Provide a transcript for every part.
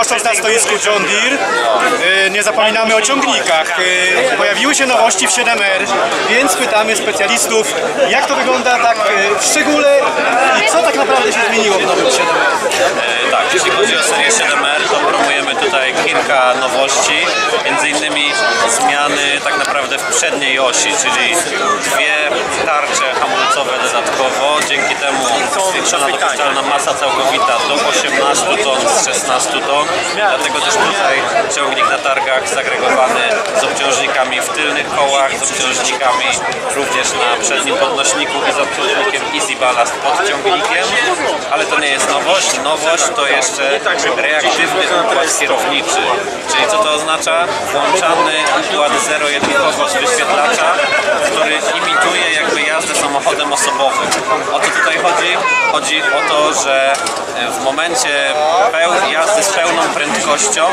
goszcząc na stoisku John Deere, nie zapominamy o ciągnikach. Pojawiły się nowości w 7R, więc pytamy specjalistów, jak to wygląda tak w szczególe i co tak naprawdę się zmieniło w nowym 7R. Tak, jeśli chodzi o serię 7R, to promujemy tutaj kilka nowości, między innymi zmiany tak naprawdę w przedniej osi, czyli dwie tarcze hamulcowe dodatkowo, dzięki temu zwiększona dopuszczalna masa całkowita do 18 ton z 16 ton, dlatego też tutaj ciągnik na targach zagregowany z obciążnikami w tylnych kołach, z obciążnikami również na przednim podnośniku i z obciążnikiem Easy Ballast pod ciągnikiem, ale to nie jest nowość. Nowość to jeszcze reaktywny układ kierowniczy, czyli co to oznacza? Włączany układ zero-jedynkowo z wyświetlacza, który imituje jakby jazdę samochodem osobowym. O co tutaj chodzi? Chodzi o to, że w momencie jazdy z pełną prędkością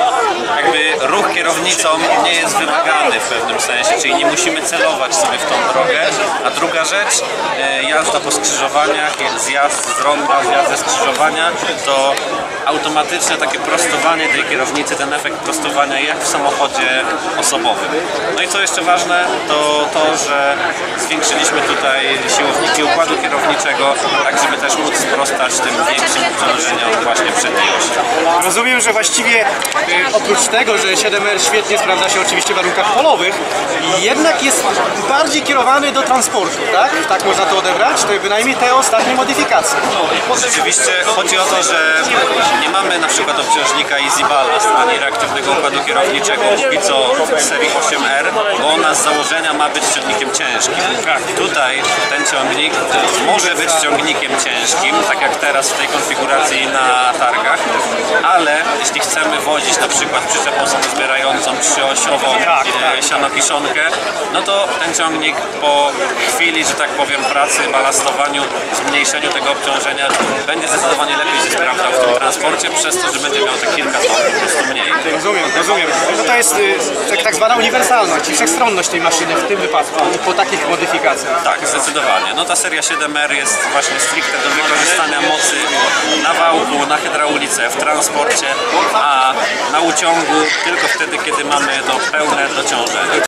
jakby ruch kierownicą nie jest wymagany w pewnym sensie, czyli nie musimy celować sobie w tą drogę. A druga rzecz, jazda po skrzyżowaniach, zjazd z ronda, zjazd ze skrzyżowania, to automatyczne takie prostowanie tej kierownicy, ten efekt prostowania jak w samochodzie osobowym. No i co jeszcze ważne, to to, że zwiększyliśmy tutaj siłowniki układu kierowniczego, tak żeby też móc sprostać tym większym obciążeniom właśnie przedniej osi. Rozumiem, że właściwie oprócz tego, że 7R świetnie sprawdza się oczywiście w warunkach polowych, jednak jest bardziej kierowany do transportu, tak? Tak można to odebrać? To bynajmniej te ostatnie modyfikacje. Rzeczywiście chodzi o to, że nie mamy na przykład obciążnika Easy Ballast ani reaktywnego układu kierowniczego póki co w serii 8R, bo ona z założenia ma być ciągnikiem ciężkim. Tutaj ten ciągnik może być ciągnikiem ciężkim, tak jak teraz w tej konfiguracji na targach, ale jeśli chcemy wozić na przykład przyczepą samozbierającą trzyosiową sianokiszonkę, no to ten ciągnik po chwili, że tak powiem, pracy, balastowaniu, zmniejszeniu tego obciążenia będzie zdecydowanie lepiej się sprawdzał w tym transporcie, przez to, że będzie miał te kilka ton po prostu mniej. Rozumiem. No to jest tak zwana uniwersalność i wszechstronność tej maszyny w tym wypadku po takich modyfikacjach. Tak, zdecydowanie. No ta seria 7R jest właśnie stricte do wykorzystania mocy na wałku, na hydraulice, w transporcie, a na uciągu tylko wtedy, kiedy mamy to pełne dociążenie.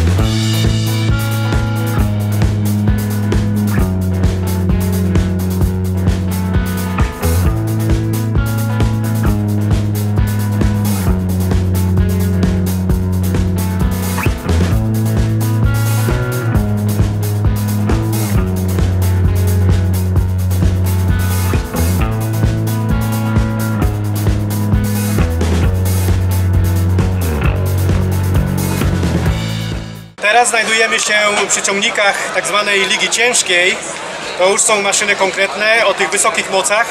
Teraz znajdujemy się przy ciągnikach tak zwanej ligi ciężkiej. To już są maszyny konkretne o tych wysokich mocach.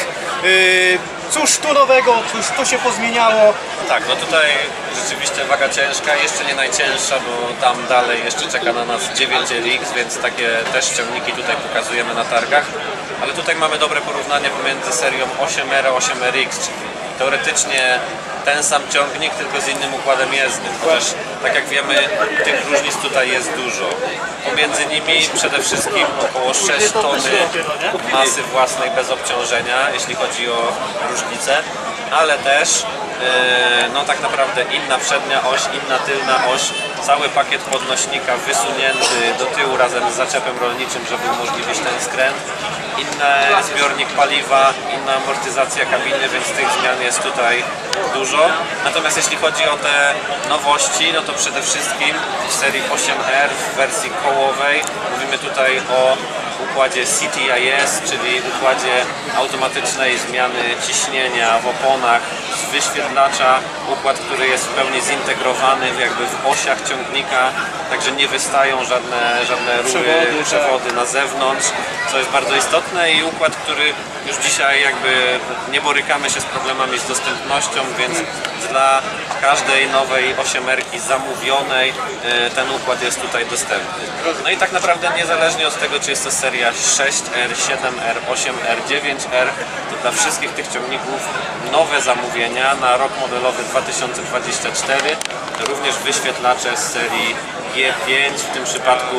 Cóż tu nowego, cóż to się pozmieniało? Tak, no tutaj rzeczywiście waga ciężka, jeszcze nie najcięższa, bo tam dalej jeszcze czeka na nas 9LX, więc takie też ciągniki tutaj pokazujemy na targach. Ale tutaj mamy dobre porównanie pomiędzy serią 8R a 8RX, czyli teoretycznie ten sam ciągnik, tylko z innym układem jezdnym, chociaż tak jak wiemy, tych różnic tutaj jest dużo. Pomiędzy nimi przede wszystkim około 6 tony masy własnej bez obciążenia, jeśli chodzi o różnicę, ale też no tak naprawdę inna przednia oś, inna tylna oś, cały pakiet podnośnika wysunięty do tyłu razem z zaczepem rolniczym, żeby umożliwić ten skręt, inny zbiornik paliwa, inna amortyzacja kabiny, więc tych zmian jest tutaj dużo. Natomiast jeśli chodzi o te nowości, no to przede wszystkim w serii 8R w wersji kołowej mówimy tutaj o układzie CTIS, czyli układzie automatycznej zmiany ciśnienia w oponach z wyświetlacza, układ, który jest w pełni zintegrowany jakby w osiach ciągnika, także nie wystają żadne rury, przewody na zewnątrz, co jest bardzo istotne, i układ, który już dzisiaj jakby nie borykamy się z problemami z dostępnością, więc dla każdej nowej 8R-ki zamówionej ten układ jest tutaj dostępny. No i tak naprawdę niezależnie od tego, czy jest to seria 6R, 7R, 8R, 9R, to dla wszystkich tych ciągników nowe zamówienia na rok modelowy 2024, również wyświetlacze z serii G5, w tym przypadku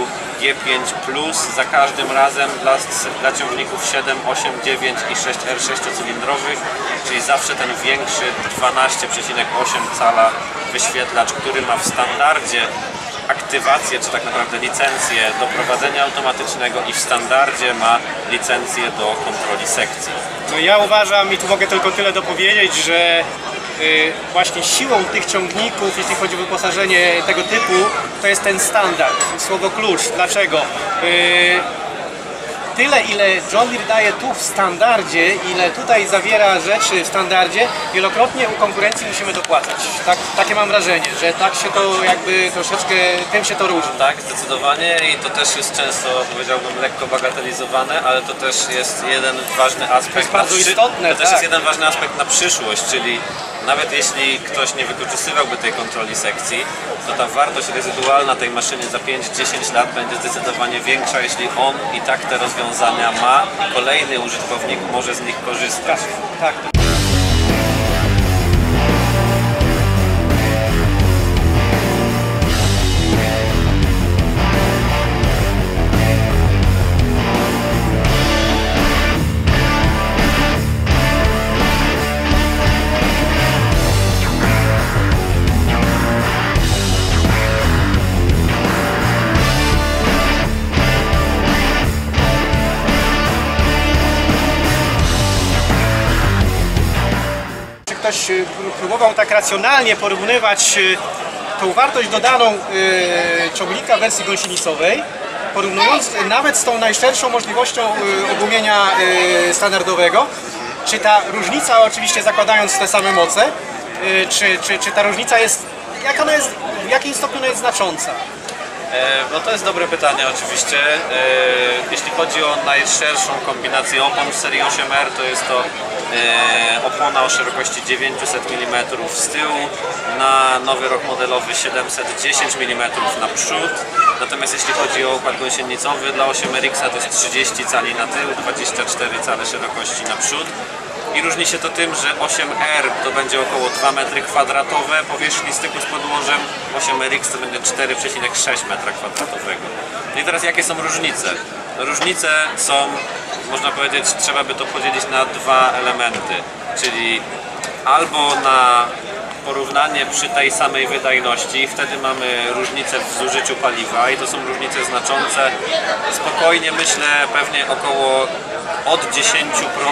G5+, za każdym razem dla ciągników 7, 8, 9 i 6R 6-cylindrowych, czyli zawsze ten większy 12,8 cala wyświetlacz, który ma w standardzie aktywację, czy tak naprawdę licencję do prowadzenia automatycznego i w standardzie ma licencję do kontroli sekcji. No ja uważam, i tu mogę tylko tyle dopowiedzieć, że właśnie siłą tych ciągników, jeśli chodzi o wyposażenie tego typu, to jest ten standard, słowo klucz. Dlaczego? Tyle, ile John Deere daje tu w standardzie, ile tutaj zawiera rzeczy w standardzie, wielokrotnie u konkurencji musimy dopłacać. Takie mam wrażenie, że tak się to jakby troszeczkę, tym się to różni. Tak, zdecydowanie i to też jest często, powiedziałbym, lekko bagatelizowane, ale to też jest jeden ważny aspekt. To jest bardzo istotne, to też tak. jest jeden ważny aspekt na przyszłość, czyli nawet jeśli ktoś nie wykorzystywałby tej kontroli sekcji, to ta wartość rezydualna tej maszyny za 5-10 lat będzie zdecydowanie większa, jeśli on i tak te rozwiązania ma i kolejny użytkownik może z nich korzystać. Tak. Ktoś próbował tak racjonalnie porównywać tą wartość dodaną ciągnika w wersji gąsienicowej, porównując nawet z tą najszerszą możliwością ogumienia standardowego, czy ta różnica, oczywiście zakładając te same moce, czy ta różnica jest, jak ona jest, w jakim stopniu ona jest znacząca? No to jest dobre pytanie oczywiście. Jeśli chodzi o najszerszą kombinację opon w serii 8R, to jest to opona o szerokości 900 mm z tyłu, na nowy rok modelowy 710 mm na przód. Natomiast jeśli chodzi o układ gąsienicowy dla 8RX to jest 30 cali na tył, 24 cale szerokości na przód. I różni się to tym, że 8R to będzie około 2 m2 powierzchni styku z podłożem, 8RX to będzie 4,6 m2. No i teraz jakie są różnice? Różnice są, można powiedzieć, trzeba by to podzielić na dwa elementy, czyli albo na porównanie przy tej samej wydajności, wtedy mamy różnicę w zużyciu paliwa i to są różnice znaczące. Spokojnie myślę, pewnie około od 10%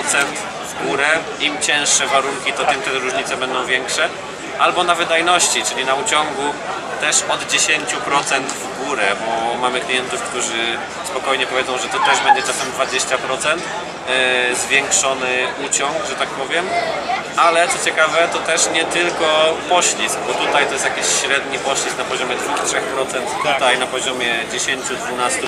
w górę. Im cięższe warunki, to tym te różnice będą większe. Albo na wydajności, czyli na uciągu też od 10% w górę, bo mamy klientów, którzy spokojnie powiedzą, że to też będzie czasem 20% zwiększony uciąg, że tak powiem. Ale co ciekawe, to też nie tylko poślizg, bo tutaj to jest jakiś średni poślizg na poziomie 2-3%, tutaj na poziomie 10, 12, 15%.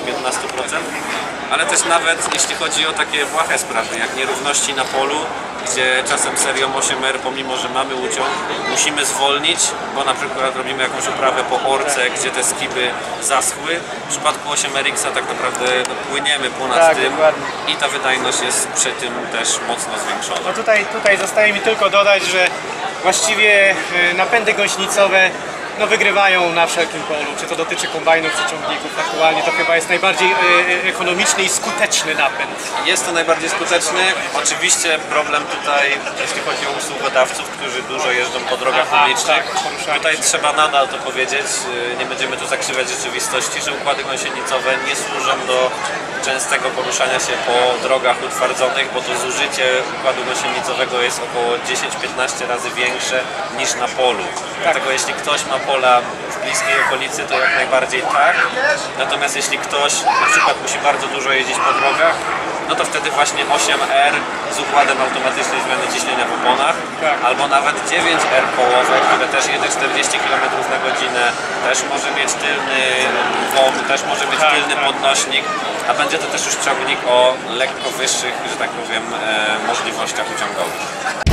Ale też nawet jeśli chodzi o takie błahe sprawy, jak nierówności na polu, gdzie czasem serią 8R, pomimo że mamy uciąg, musimy zwolnić, bo na przykład robimy jakąś uprawę po orce, gdzie te skiby zaschły. W przypadku 8RX tak naprawdę płyniemy ponad tym dokładnie. I ta wydajność jest przy tym też mocno zwiększona. No tutaj zostaje mi tylko dodać, że właściwie napędy gąsienicowe wygrywają na wszelkim polu, czy to dotyczy kombajnów, czy ciągników. Aktualnie to chyba jest najbardziej ekonomiczny i skuteczny napęd. Jest to najbardziej skuteczny. Oczywiście problem tutaj, jeśli chodzi o usługodawców, którzy dużo jeżdżą po drogach publicznych. Tak, tutaj trzeba nadal to powiedzieć, nie będziemy tu zakrzywiać rzeczywistości, że układy gąsienicowe nie służą do częstego poruszania się po drogach utwardzonych, bo to zużycie układu gąsienicowego jest około 10-15 razy większe niż na polu. Dlatego jeśli ktoś ma pola w bliskiej okolicy, to jak najbardziej tak. Natomiast jeśli ktoś na przykład musi bardzo dużo jeździć po drogach, no to wtedy właśnie 8R z układem automatycznej zmiany ciśnienia w oponach, albo nawet 9R kołowe, które też jedzie 40 km na godzinę, też może mieć tylny WOM, też może mieć tylny podnośnik, a będzie to też już ciągnik o lekko wyższych, że tak powiem, możliwościach uciągowych.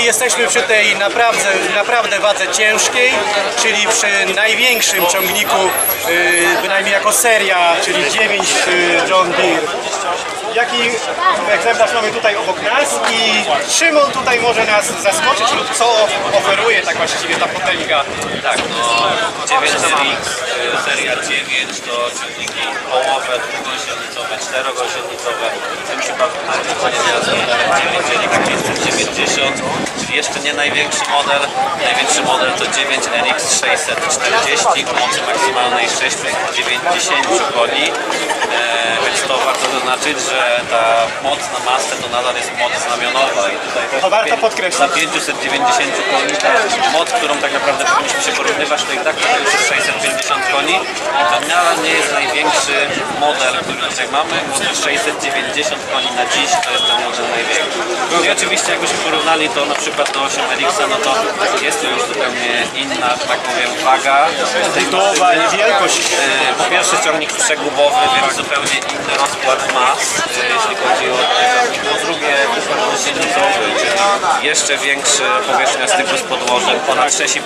I jesteśmy przy tej naprawdę wadze ciężkiej, czyli przy największym ciągniku, bynajmniej jako seria, czyli 9 John Deere. Jaki egzemplarz mamy tutaj obok nas i czym on tutaj może nas zaskoczyć lub co oferuje tak właściwie ta potęga? Tak, no 9RX, seria 9 to ciągniki połowe, dwugąsienicowe, czterogąsienicowe. W tym przypadku zdecydowanie teraz modelem 9RX 590, czyli jeszcze nie największy model. Największy model to 9RX 640 o mocy maksymalnej 690 koni. Więc to warto zaznaczyć, że ta moc na masę to nadal jest moc znamionowa i tutaj To warto podkreślić. za 590 koni ta moc, którą tak naprawdę powinniśmy się porównywać, to i tak to już jest 650 koni i to nadal nie jest największy model, który tutaj mamy, bo to 690 koni na dziś to jest ten model największy. No i oczywiście jakbyśmy porównali to na przykład do 8RX, no to jest to już zupełnie inna, że tak powiem, waga tej Budowa i maszyny. wielkość. Po pierwsze ciągnik przegubowy, więc zupełnie inny rozkład mas, jeśli chodzi o ciągnik. Po drugie gąsienicowy, czyli jeszcze większa powierzchnia styku z podłożem, ponad 6,5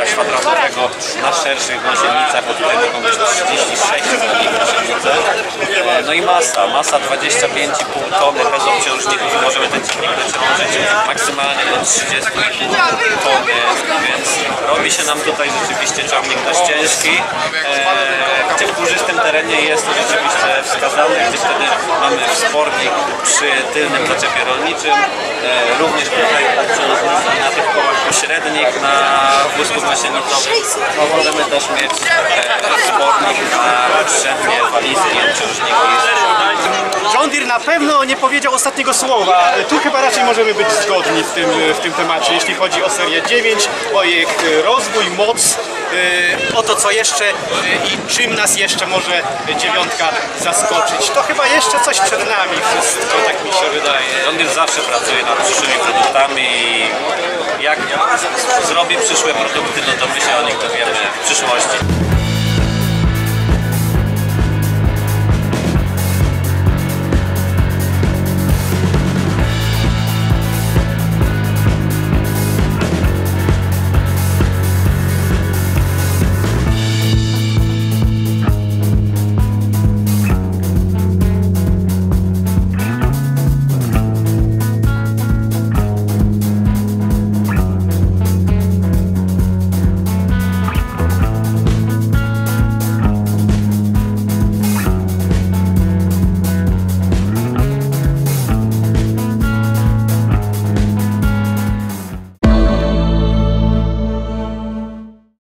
m2 na szerszych gąsienicach, bo tutaj mogą być 36 gąsienice. No i masa 25,5 tony bez obciążników. Możemy ten ciągnik dociążyć maksymalnie do 30,5 tony, więc robi się nam tutaj rzeczywiście ciągnik dość ciężki, gdzie w górzystym terenie jest to rzeczywiście wskazane, gdzie wtedy mamy wspornik przy tylnym zaczepie rolniczym, również tutaj obciążniki na tych kołach pośrednich, na wózku gąsienicowym. No, możemy też mieć wspornik na przednie walizki, obciążniki. John Deere na pewno nie powiedział ostatniego słowa. Tu chyba raczej możemy być zgodni w tym temacie, jeśli chodzi o serię 9, o jej rozwój, moc, o to co jeszcze i czym nas jeszcze może dziewiątka zaskoczyć. To chyba jeszcze coś przed nami wszystko, tak mi się wydaje. John Deere zawsze pracuje nad przyszłymi produktami i jak zrobi przyszłe produkty, no to my się o nich dowiemy w przyszłości.